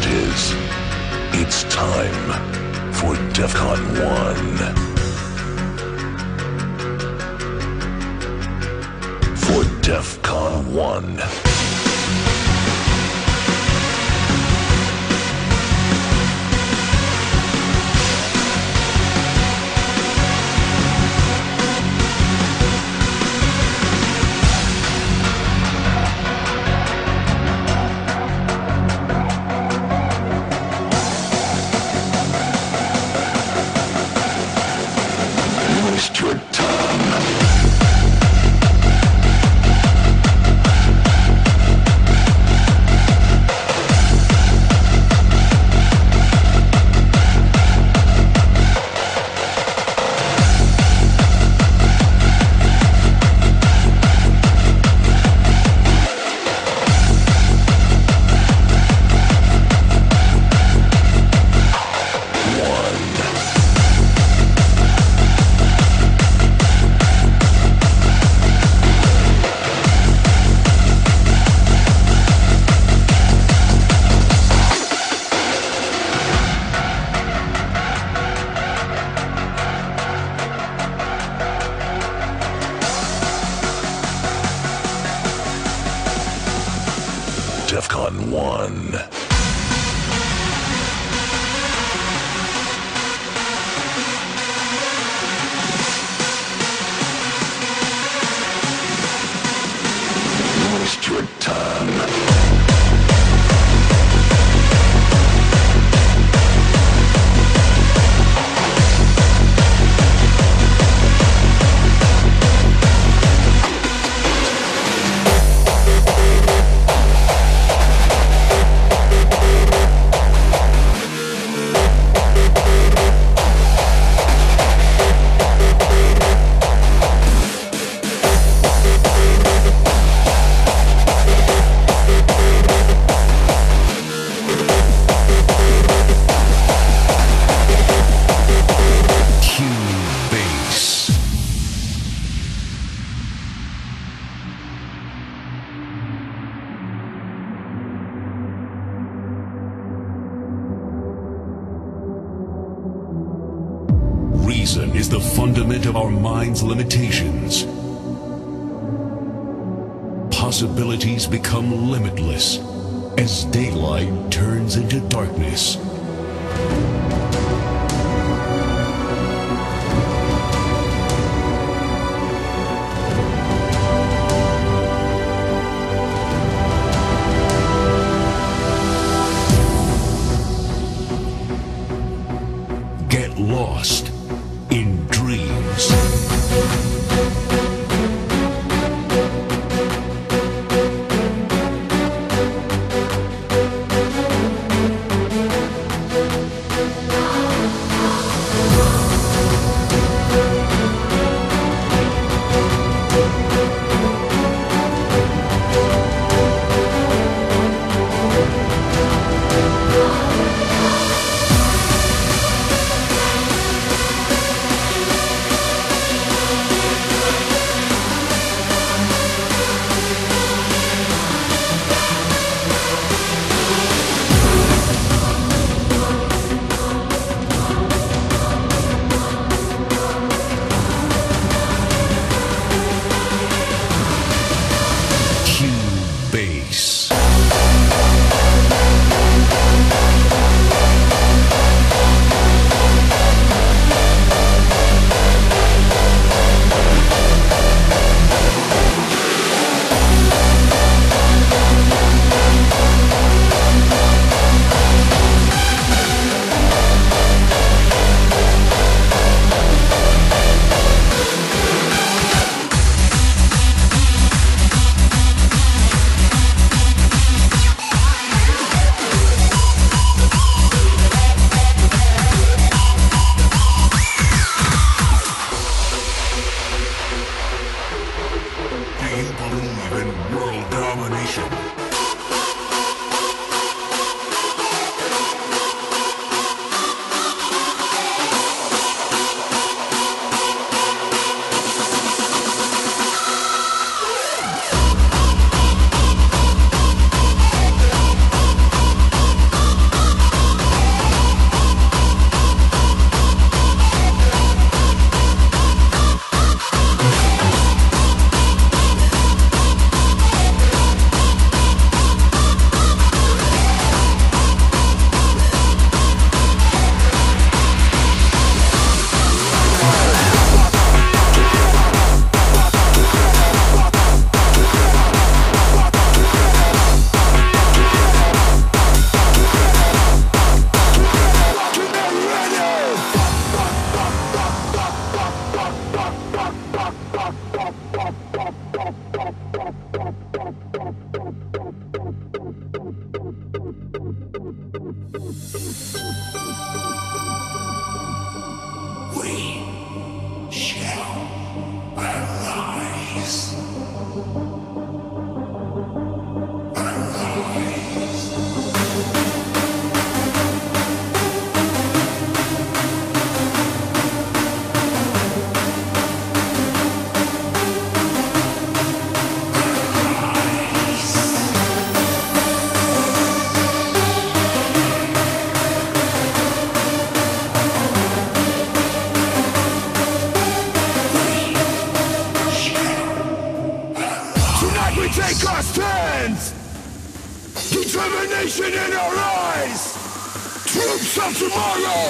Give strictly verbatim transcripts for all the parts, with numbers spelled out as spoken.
it is. It's time for DEFCON one. For DEFCON one. Waste your time. DEFCON one. Waste your time. Reason is the fundament of our mind's limitations. Possibilities become limitless as daylight turns into darkness. Get lost in dreams. Determination in our eyes. Troops of tomorrow.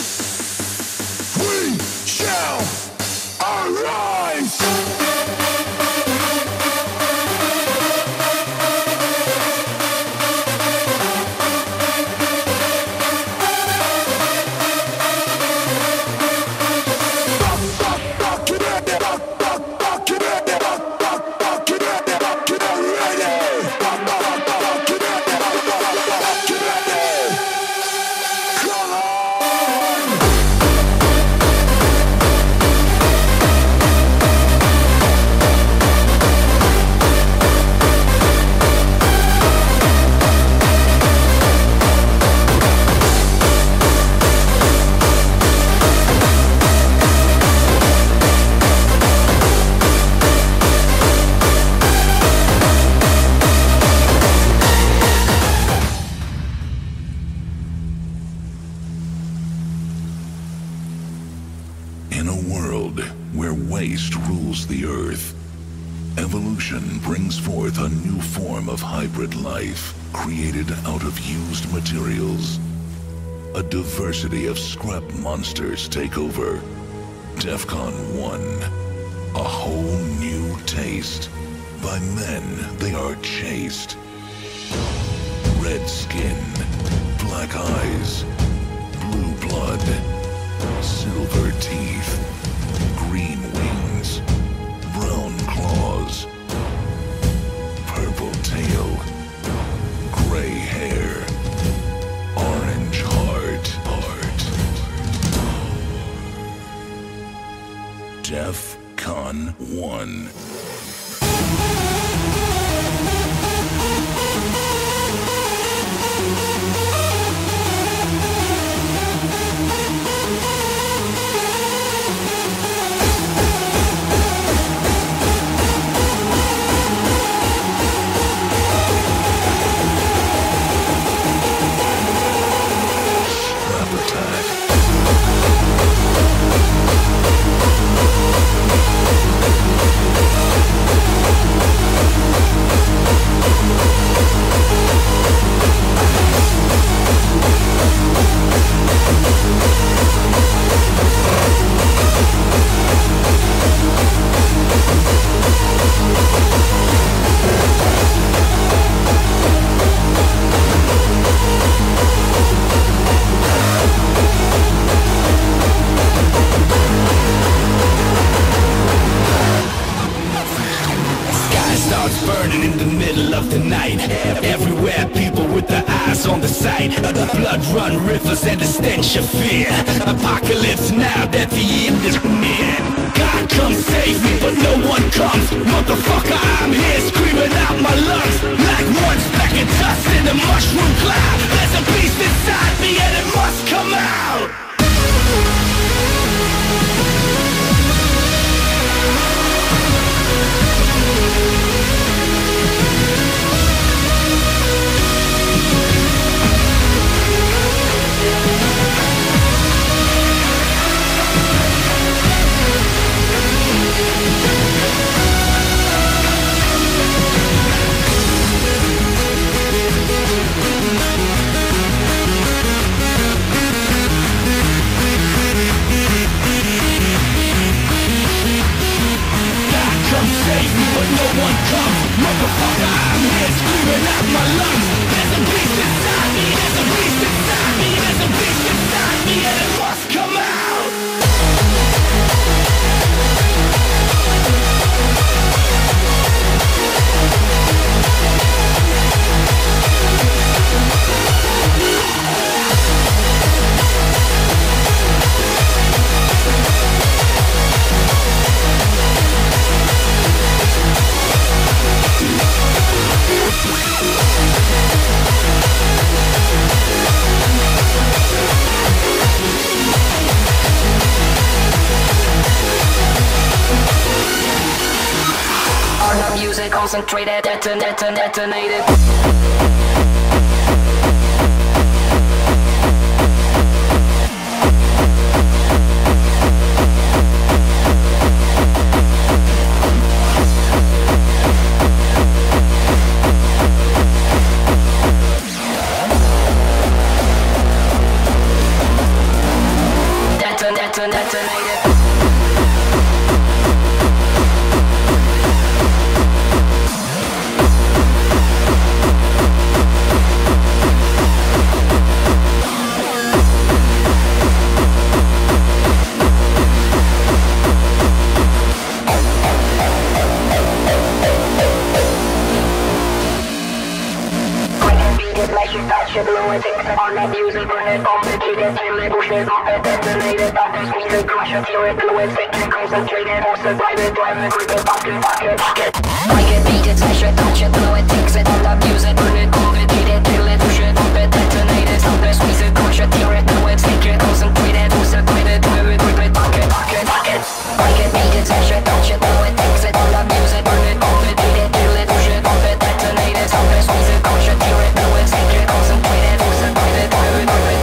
We shall arise. In a world where waste rules the earth, evolution brings forth a new form of hybrid life created out of used materials. A diversity of scrap monsters take over. DEFCON one. A whole new taste. By men they are chased. Red skin, black eyes, blue blood, silver teeth, green wings, brown claws, purple tail, gray hair, orange heart, heart. DEFCON one. Burning in the middle of the night. Everywhere people with their eyes on the sight. Blood run rivers and the stench of fear. Apocalypse now that the end is near. God come save me but no one comes. Motherfucker, I'm here screaming out my lungs like one speck of dust in a mushroom cloud. There's a beast inside me and it must come out. concentrated, deton, deton, detonated. Deton, deton, detonated. On that music, burn it, complicated, feel it, push it, off it, detonated, off this music, crush it, feel it, blow it, think it, concentrated, force it, drive it, drive it, grip it, pocket, pocket, pocket. I get beat it, smash it, touch it, blow it, fix it, on that music, burn it, complicated, feel it, push it, off it, detonated, off this music, crush it, tear it, blow it, think it, concentrated, force it, drive it, drive it, grip it, pocket, pocket, pocket. I get beat it, smash it, touch it, blow it, fix it, on that music, burn it, complicated, feel it, push it, off it, detonated, off this music, crush it, tear it, blow it, think it, concentrated, force it, drive it, drive it, drive it.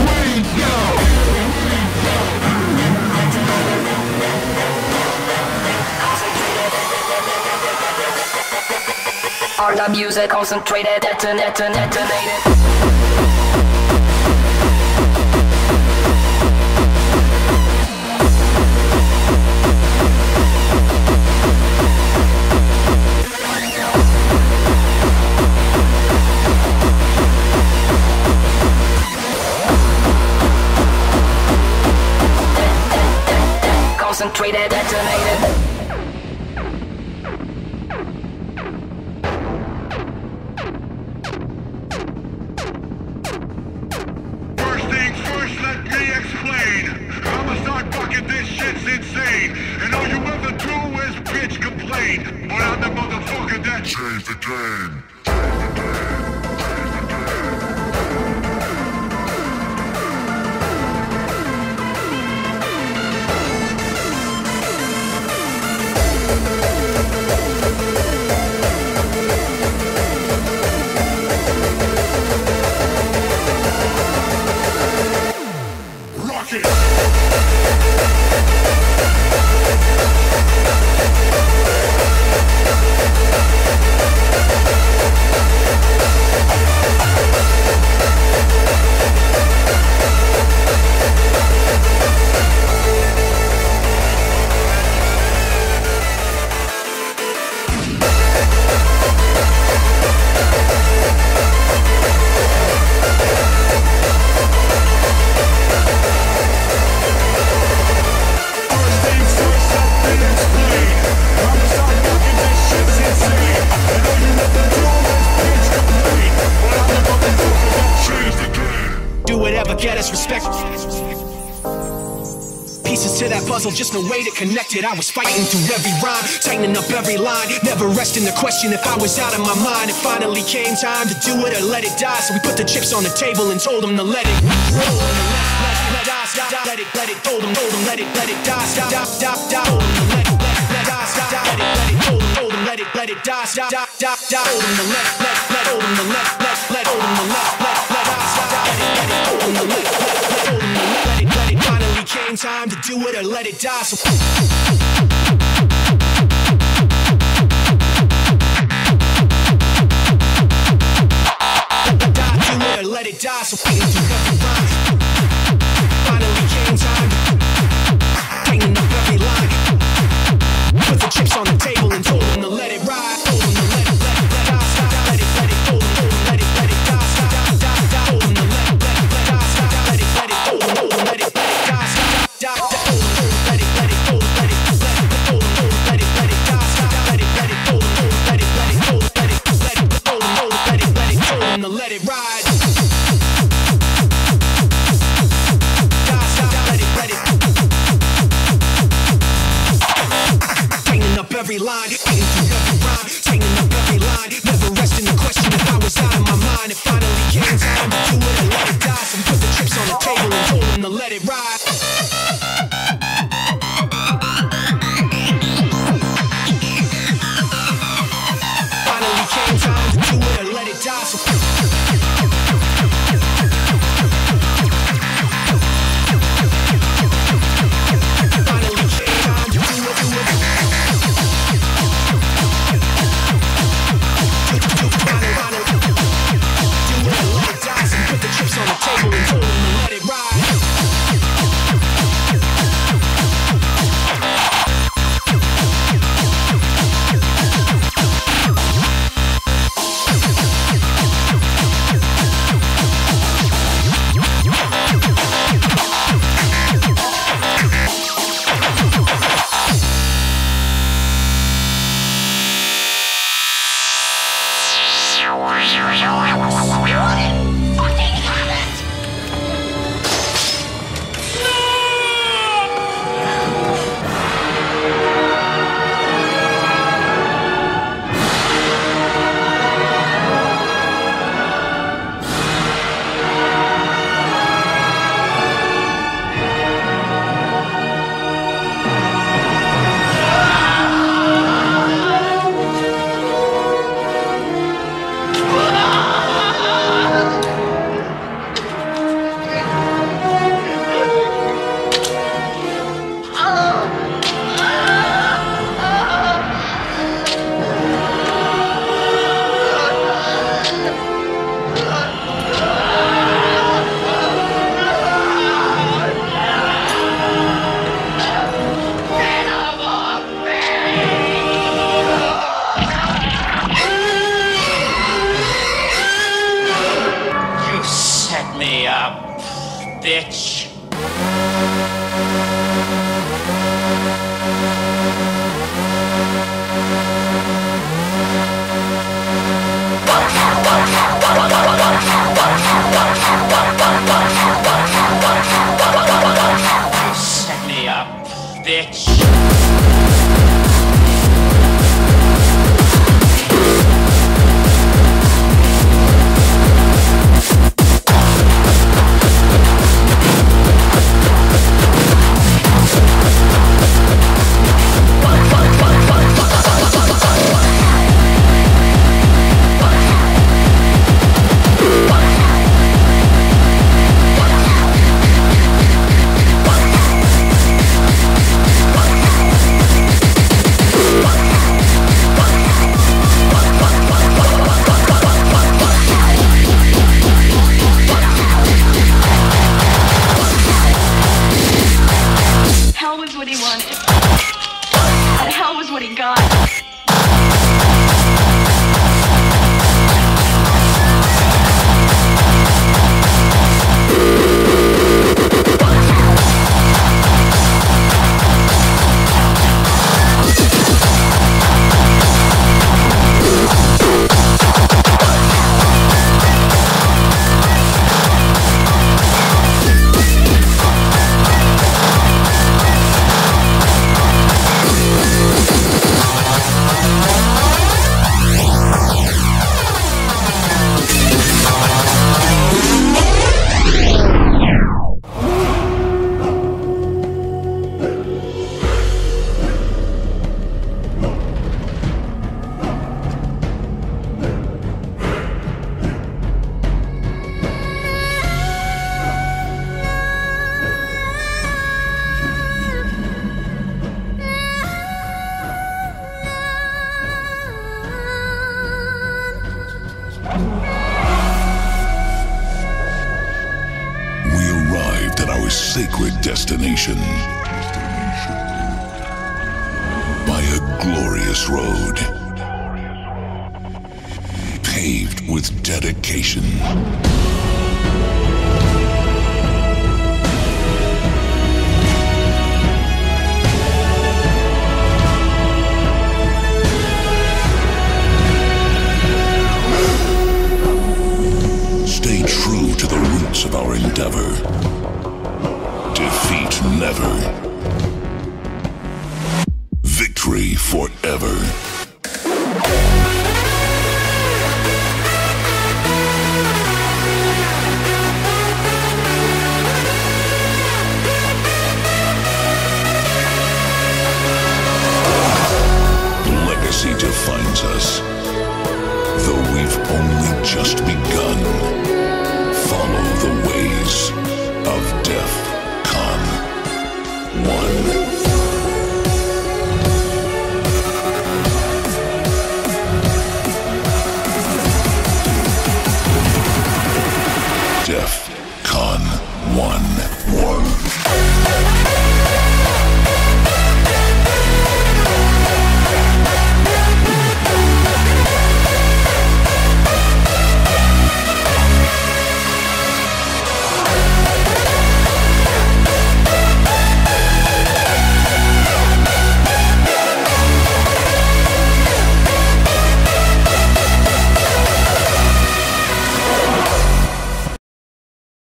On the music, concentrated, deton, deton, detonated. Concentrated, detonated. First things first, let me explain. I'ma start fucking this shit's insane. And all you ever do is bitch complain. But I'm the motherfucker that changed the game. Just no way to connect it. I was fighting through every rhyme, tightening up every line, never resting to question if I was out of my mind. It finally came time to do it or let it die. So we put the chips on the table and told them to let it roll. Let it die, stop, let it, let it, told them, told them, let it, let it die, stop, stop, stop, stop, told them, let it, let it, let it die, stop, let it, let it, told them, told them, let it, let it die, stop, stop, stop, stop, told them to let, let, let, told them to let, let, let, told them to let, let, let, die, stop, let it, let it, told them to let, let, let, told them to let, let it, let it. Finally came time to do it or let it die. So let it die, so fighting through every rhyme. Finally came time, cleaning up every line. Put the chips on the table and told them to let it ride. Told them to let it, let it, let it die, stop, let it, let it, told them, told them, let it, let it die, stop, stop, stop, stop. Told them to let it, let it, let it die, stop, let it, let it, told them, told them, let it, let it die, stop, stop, stop, stop. Told them, told them, let it, let it, told them, let it, let it, told them, told them, let it, let it die, stop, let it, let it, told them, told them, let it, let it, told them, let it, let it, told them, told them, let it, let it, told them to let it ride. Every line, hitting through every rhyme, tightening up every line, never resting to question if I was out of my mind. It finally came time to do it and let it die. So we put the chips on the table and told them to let it ride. on the table and told him to let it ride. Bitch. You set me up, bitch. Sacred destination by a glorious road paved with dedication. Stay true to the roots of our endeavor. Defeat never. Victory forever. Legacy defines us. Though we've only just begun, follow the ways of death. One. DEFCON one.